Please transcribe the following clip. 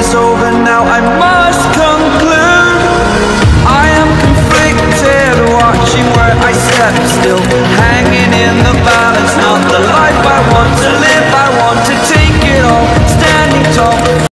is over now, I must conclude. I am conflicted, watching where I step, still hanging in the balance. Not the life I want to live, I want to take it all, standing tall.